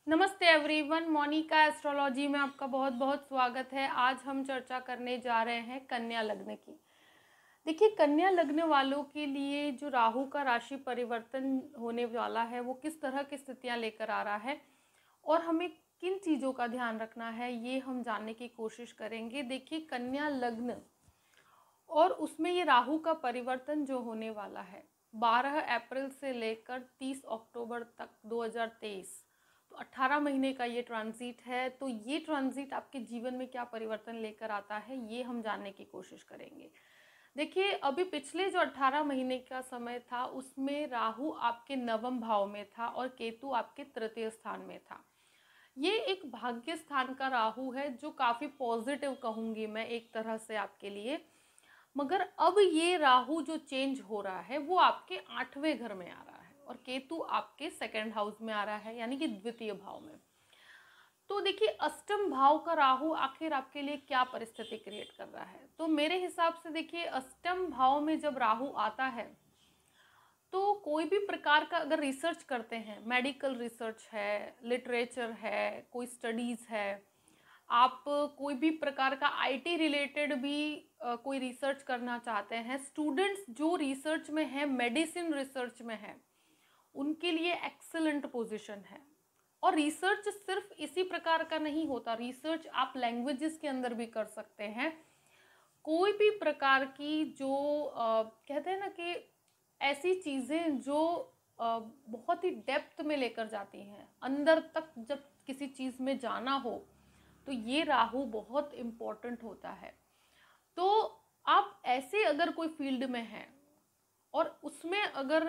नमस्ते everyone, Monika astrology में आपका बहुत बहुत स्वागत है। आज हम चर्चा करने जा रहे हैं कन्या लग्न की। देखिए, कन्या लग्न वालों के लिए जो राहु का राशि परिवर्तन होने वाला है वो किस तरह की स्थितियां लेकर आ रहा है और हमें किन चीज़ों का ध्यान रखना है, ये हम जानने की कोशिश करेंगे। देखिए, कन्या लग्न और उसमें ये राहु का परिवर्तन जो होने वाला है 12 अप्रैल से लेकर 30 अक्टूबर तक 2023, तो 18 महीने का ये ट्रांजिट है। तो ये ट्रांजिट आपके जीवन में क्या परिवर्तन लेकर आता है, ये हम जानने की कोशिश करेंगे। देखिए, अभी पिछले जो 18 महीने का समय था उसमें राहु आपके नवम भाव में था और केतु आपके तृतीय स्थान में था। ये एक भाग्य स्थान का राहु है जो काफ़ी पॉजिटिव कहूँगी मैं एक तरह से आपके लिए। मगर अब ये राहु जो चेंज हो रहा है वो आपके 8वें घर में आ रहा है और केतु आपके सेकंड हाउस में आ रहा है, यानी कि द्वितीय भाव में। तो देखिए, अष्टम भाव का राहु आखिर आपके लिए क्या परिस्थिति क्रिएट कर रहा है। तो मेरे हिसाब से देखिए, अष्टम भाव में जब राहु आता है तो कोई भी प्रकार का अगर रिसर्च करते हैं, मेडिकल रिसर्च है, लिटरेचर है, कोई स्टडीज़ है, आप कोई भी प्रकार का आईटी रिलेटेड भी कोई रिसर्च करना चाहते हैं, स्टूडेंट्स जो रिसर्च में है, मेडिसिन रिसर्च में है, उनके लिए एक्सेलेंट पोजीशन है। और रिसर्च सिर्फ इसी प्रकार का नहीं होता, रिसर्च आप लैंग्वेजेस के अंदर भी कर सकते हैं। कोई भी प्रकार की जो कहते हैं ना कि ऐसी चीज़ें जो बहुत ही डेप्थ में लेकर जाती हैं, अंदर तक जब किसी चीज़ में जाना हो तो ये राहु बहुत इम्पोर्टेंट होता है। तो आप ऐसे अगर कोई फील्ड में हैं और उसमें अगर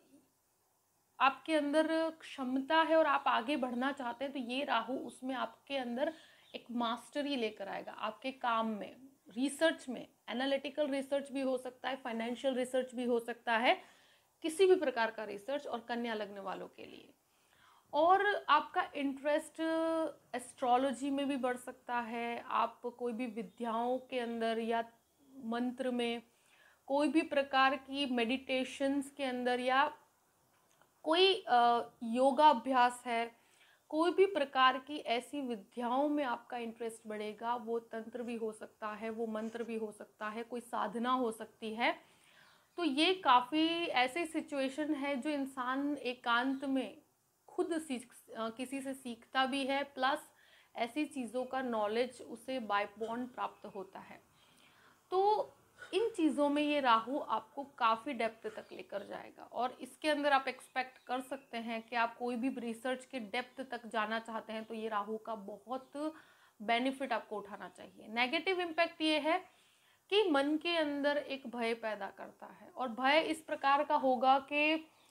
आपके अंदर क्षमता है और आप आगे बढ़ना चाहते हैं तो ये राहु उसमें आपके अंदर एक मास्टरी लेकर आएगा आपके काम में, रिसर्च में। एनालिटिकल रिसर्च भी हो सकता है, फाइनेंशियल रिसर्च भी हो सकता है, किसी भी प्रकार का रिसर्च और कन्या लग्न वालों के लिए। और आपका इंटरेस्ट एस्ट्रोलॉजी में भी बढ़ सकता है, आप कोई भी विद्याओं के अंदर या मंत्र में, कोई भी प्रकार की मेडिटेशंस के अंदर, या कोई योगा अभ्यास है, कोई भी प्रकार की ऐसी विद्याओं में आपका इंटरेस्ट बढ़ेगा। वो तंत्र भी हो सकता है, वो मंत्र भी हो सकता है, कोई साधना हो सकती है। तो ये काफ़ी ऐसी सिचुएशन है जो इंसान एकांत में खुद किसी से सीखता भी है, प्लस ऐसी चीज़ों का नॉलेज उसे बाय बॉर्न प्राप्त होता है। तो इन चीज़ों में ये राहु आपको काफ़ी डेप्थ तक लेकर जाएगा और इसके अंदर आप एक्सपेक्ट कर सकते हैं कि आप कोई भी रिसर्च के डेप्थ तक जाना चाहते हैं तो ये राहु का बहुत बेनिफिट आपको उठाना चाहिए। नेगेटिव इम्पैक्ट ये है कि मन के अंदर एक भय पैदा करता है और भय इस प्रकार का होगा कि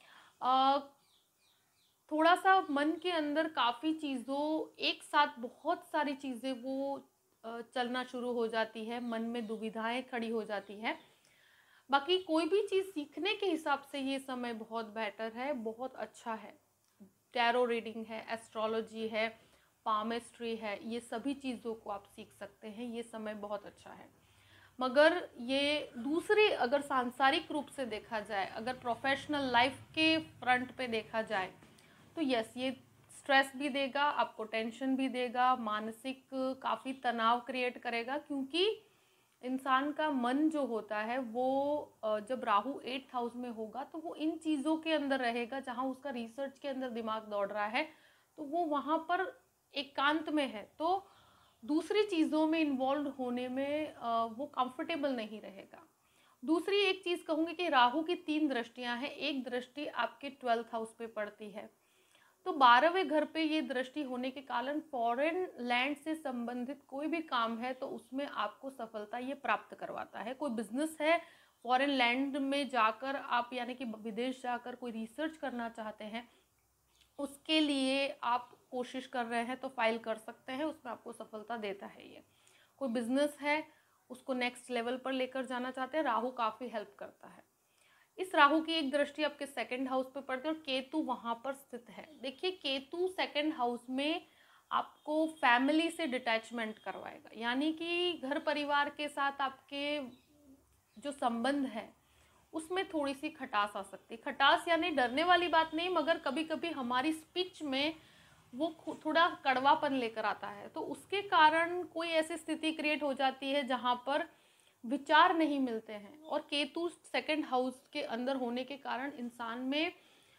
थोड़ा सा मन के अंदर काफ़ी चीज़ों एक साथ बहुत सारी चीज़ें वो चलना शुरू हो जाती है, मन में दुविधाएं खड़ी हो जाती है। बाकी कोई भी चीज़ सीखने के हिसाब से ये समय बहुत बेटर है, बहुत अच्छा है। टैरो रीडिंग है, एस्ट्रोलॉजी है, पामेस्ट्री है, ये सभी चीज़ों को आप सीख सकते हैं, ये समय बहुत अच्छा है। मगर ये दूसरी अगर सांसारिक रूप से देखा जाए, अगर प्रोफेशनल लाइफ के फ्रंट पे देखा जाए तो यस, ये स्ट्रेस भी देगा, आपको टेंशन भी देगा, मानसिक काफ़ी तनाव क्रिएट करेगा, क्योंकि इंसान का मन जो होता है वो जब राहु 8th हाउस में होगा तो वो इन चीज़ों के अंदर रहेगा जहाँ उसका रिसर्च के अंदर दिमाग दौड़ रहा है, तो वो वहाँ पर एकांत में है, तो दूसरी चीज़ों में इन्वॉल्व होने में वो कंफर्टेबल नहीं रहेगा। दूसरी एक चीज़ कहूँगी कि राहु की 3 दृष्टियाँ हैं। एक दृष्टि आपके 12th हाउस पे पड़ती है, तो 12वें घर पे ये दृष्टि होने के कारण फॉरेन लैंड से संबंधित कोई भी काम है तो उसमें आपको सफलता ये प्राप्त करवाता है। कोई बिजनेस है, फॉरेन लैंड में जाकर आप यानी कि विदेश जाकर कोई रिसर्च करना चाहते हैं, उसके लिए आप कोशिश कर रहे हैं तो फाइल कर सकते हैं, उसमें आपको सफलता देता है ये। कोई बिजनेस है, उसको नेक्स्ट लेवल पर लेकर जाना चाहते हैं, राहु काफ़ी हेल्प करता है। इस राहु की एक दृष्टि आपके सेकंड हाउस पे पड़ती है और केतु वहाँ पर स्थित है। देखिए, केतु सेकंड हाउस में आपको फैमिली से डिटैचमेंट करवाएगा, यानी कि घर परिवार के साथ आपके जो संबंध है उसमें थोड़ी सी खटास आ सकती है। खटास यानी डरने वाली बात नहीं, मगर कभी कभी हमारी स्पीच में थोड़ा कड़वापन लेकर आता है। तो उसके कारण कोई ऐसी स्थिति क्रिएट हो जाती है जहाँ पर विचार नहीं मिलते हैं, और केतु सेकंड हाउस के अंदर होने के कारण इंसान में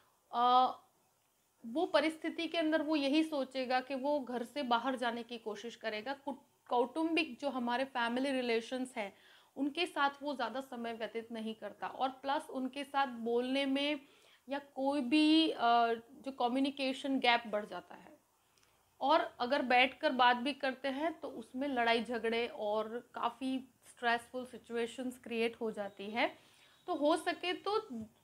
वो परिस्थिति के अंदर वो यही सोचेगा कि वो घर से बाहर जाने की कोशिश करेगा। कौटुंबिक जो हमारे फैमिली रिलेशंस हैं उनके साथ वो ज़्यादा समय व्यतीत नहीं करता, और प्लस उनके साथ बोलने में या कोई भी जो कम्युनिकेशन गैप बढ़ जाता है, और अगर बैठकर बात भी करते हैं तो उसमें लड़ाई झगड़े और काफ़ी स्ट्रेसफुल सिचुएशंस क्रिएट हो जाती है। तो हो सके तो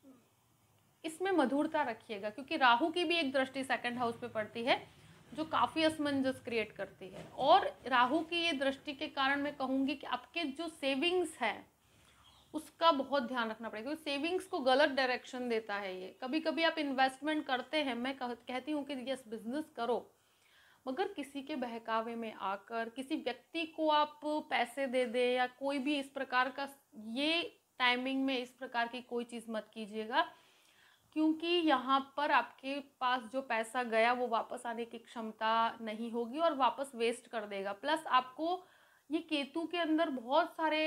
इसमें मधुरता रखिएगा, क्योंकि राहु की भी एक दृष्टि सेकंड हाउस पे पड़ती है जो काफ़ी असमंजस क्रिएट करती है। और राहु की ये दृष्टि के कारण मैं कहूँगी कि आपके जो सेविंग्स है उसका बहुत ध्यान रखना पड़ेगा, क्योंकि सेविंग्स को गलत डायरेक्शन देता है ये। कभी कभी आप इन्वेस्टमेंट करते हैं, मैं कहती हूँ कि यस बिजनेस करो, मगर किसी के बहकावे में आकर किसी व्यक्ति को आप पैसे दे दे या कोई भी इस प्रकार का, ये टाइमिंग में इस प्रकार की कोई चीज़ मत कीजिएगा, क्योंकि यहाँ पर आपके पास जो पैसा गया वो वापस आने की क्षमता नहीं होगी और वापस वेस्ट कर देगा। प्लस आपको ये केतु के अंदर बहुत सारे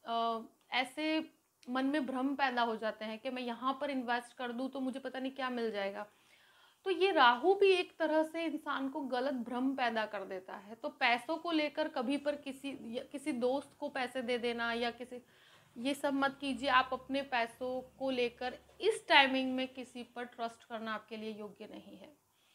ऐसे मन में भ्रम पैदा हो जाते हैं कि मैं यहाँ पर इन्वेस्ट कर दूँ तो मुझे पता नहीं क्या मिल जाएगा। तो ये राहु भी एक तरह से इंसान को गलत भ्रम पैदा कर देता है। तो पैसों को लेकर कभी पर किसी दोस्त को पैसे दे देना या किसी, ये सब मत कीजिए। आप अपने पैसों को लेकर इस टाइमिंग में किसी पर ट्रस्ट करना आपके लिए योग्य नहीं है।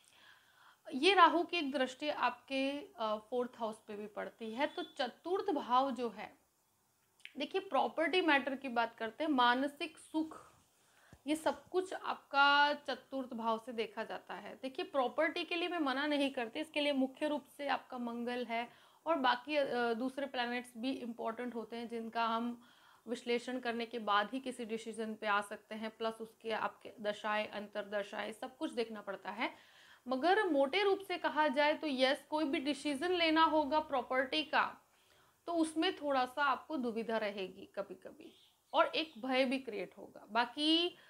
ये राहु की एक दृष्टि आपके 4th हाउस पे भी पड़ती है। तो चतुर्थ भाव जो है, देखिए प्रॉपर्टी मैटर की बात करते हैं, मानसिक सुख, ये सब कुछ आपका चतुर्थ भाव से देखा जाता है। देखिए प्रॉपर्टी के लिए मैं मना नहीं करती, इसके लिए मुख्य रूप से आपका मंगल है और बाकी दूसरे प्लैनेट्स भी इम्पोर्टेंट होते हैं जिनका हम विश्लेषण करने के बाद ही किसी डिसीजन पे आ सकते हैं। प्लस उसके आपके दशाएं, अंतरदशाएं, सब कुछ देखना पड़ता है। मगर मोटे रूप से कहा जाए तो यस, कोई भी डिसीजन लेना होगा प्रॉपर्टी का तो उसमें थोड़ा सा आपको दुविधा रहेगी कभी कभी, और एक भय भी क्रिएट होगा। बाकी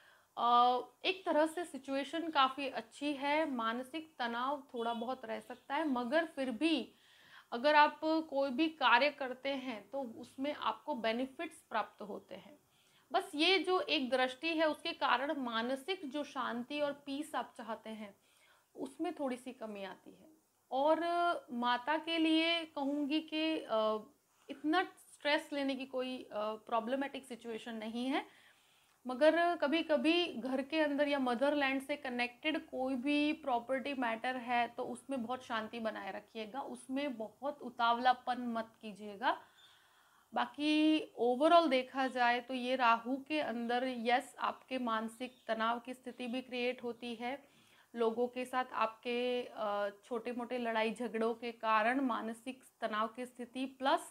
एक तरह से सिचुएशन काफ़ी अच्छी है, मानसिक तनाव थोड़ा बहुत रह सकता है, मगर फिर भी अगर आप कोई भी कार्य करते हैं तो उसमें आपको बेनिफिट्स प्राप्त होते हैं। बस ये जो एक दृष्टि है उसके कारण मानसिक जो शांति और पीस आप चाहते हैं उसमें थोड़ी सी कमी आती है। और माता के लिए कहूँगी कि इतना स्ट्रेस लेने की कोई प्रॉब्लमेटिक सिचुएशन नहीं है, मगर कभी कभी घर के अंदर या मदरलैंड से कनेक्टेड कोई भी प्रॉपर्टी मैटर है तो उसमें बहुत शांति बनाए रखिएगा, उसमें बहुत उतावलापन मत कीजिएगा। बाकी ओवरऑल देखा जाए तो ये राहु के अंदर यस आपके मानसिक तनाव की स्थिति भी क्रिएट होती है, लोगों के साथ आपके छोटे मोटे लड़ाई झगड़ों के कारण मानसिक तनाव की स्थिति, प्लस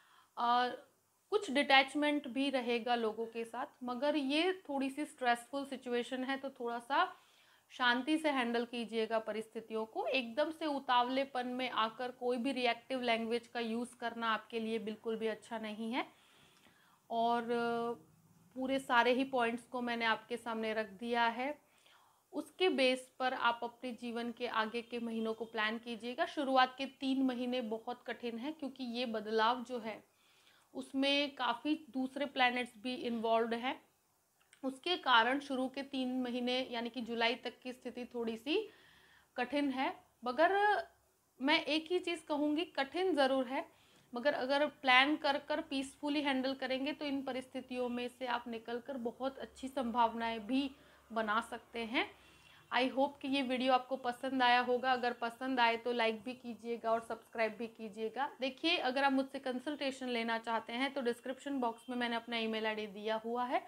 कुछ डिटैचमेंट भी रहेगा लोगों के साथ। मगर ये थोड़ी सी स्ट्रेसफुल सिचुएशन है तो थोड़ा सा शांति से हैंडल कीजिएगा परिस्थितियों को। एकदम से उतावलेपन में आकर कोई भी रिएक्टिव लैंग्वेज का यूज़ करना आपके लिए बिल्कुल भी अच्छा नहीं है। और पूरे सारे ही पॉइंट्स को मैंने आपके सामने रख दिया है, उसके बेस पर आप अपने जीवन के आगे के महीनों को प्लान कीजिएगा। शुरुआत के 3 महीने बहुत कठिन है क्योंकि ये बदलाव जो है उसमें काफ़ी दूसरे प्लैनेट्स भी इन्वॉल्व हैं, उसके कारण शुरू के 3 महीने यानी कि जुलाई तक की स्थिति थोड़ी सी कठिन है। मगर मैं एक ही चीज़ कहूँगी, कठिन ज़रूर है मगर अगर प्लान कर कर पीसफुली हैंडल करेंगे तो इन परिस्थितियों में से आप निकल कर बहुत अच्छी संभावनाएं भी बना सकते हैं। आई होप कि ये वीडियो आपको पसंद आया होगा। अगर पसंद आए तो लाइक भी कीजिएगा और सब्सक्राइब भी कीजिएगा। देखिए अगर आप मुझसे कंसल्टेशन लेना चाहते हैं तो डिस्क्रिप्शन बॉक्स में मैंने अपना ईमेल आईडी दिया हुआ है,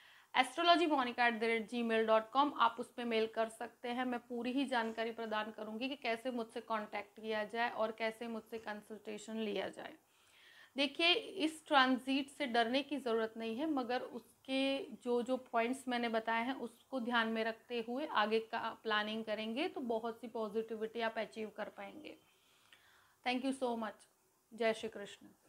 astrologymonica@gmail.com। आप उस पर मेल कर सकते हैं। मैं पूरी ही जानकारी प्रदान करूंगी कि कैसे मुझसे कांटेक्ट किया जाए और कैसे मुझसे कंसल्टेशन लिया जाए। देखिए इस ट्रांजिट से डरने की ज़रूरत नहीं है, मगर उसके जो जो पॉइंट्स मैंने बताए हैं उसको ध्यान में रखते हुए आगे का प्लानिंग करेंगे तो बहुत सी पॉजिटिविटी आप अचीव कर पाएंगे। Thank you so much. जय श्री कृष्ण।